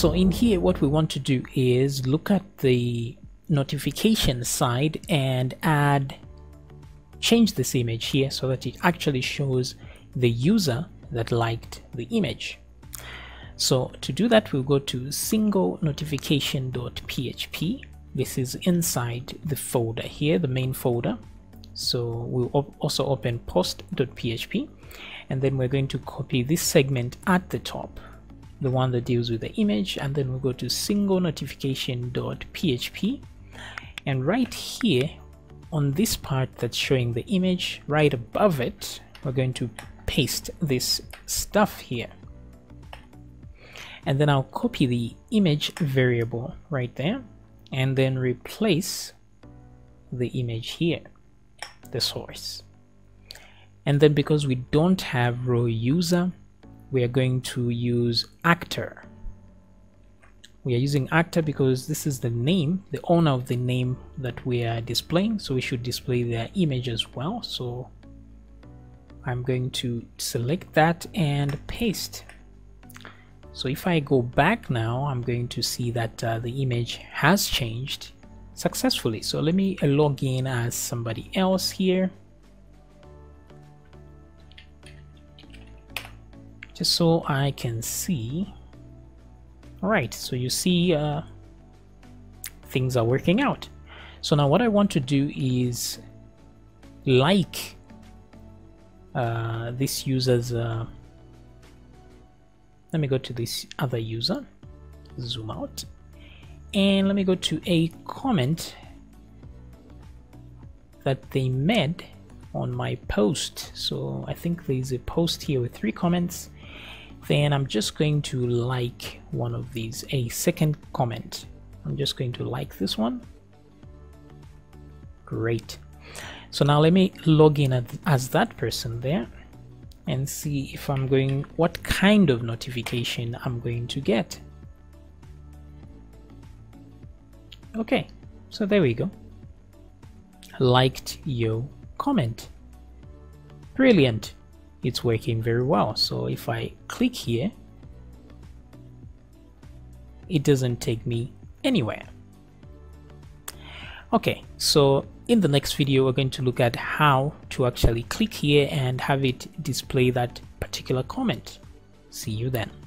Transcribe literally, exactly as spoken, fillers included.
So in here, what we want to do is look at the notification side and add, change this image here so that it actually shows the user that liked the image. So to do that, we'll go to single notification.php. This is inside the folder here, the main folder. So we'll op also open post.php, and then we're going to copy this segment at the top, the one that deals with the image, and then we'll go to single notification.php, and right here on this part that's showing the image, right above it, we're going to paste this stuff here. And then I'll copy the image variable right there and then replace the image here, the source. And then because we don't have row user, we are going to use actor. We are using actor because this is the name, the owner of the name that we are displaying, so we should display their image as well. So I'm going to select that and paste. So if I go back now, I'm going to see that uh, the image has changed successfully. So let me uh, log in as somebody else here, just so I can see. All right, so you see uh, things are working out. So now what I want to do is like uh, this user's uh, let me go to this other user, zoom out, and let me go to a comment that they made on my post. So I think there's a post here with three comments. Then I'm just going to like one of these, a second comment. I'm just going to like this one. Great. So now let me log in as that person there and see if I'm going, what kind of notification I'm going to get. Okay, so there we go. Liked your comment. Brilliant. It's working very well. So if I click here, it doesn't take me anywhere. Okay, so in the next video, we're going to look at how to actually click here and have it display that particular comment. See you then.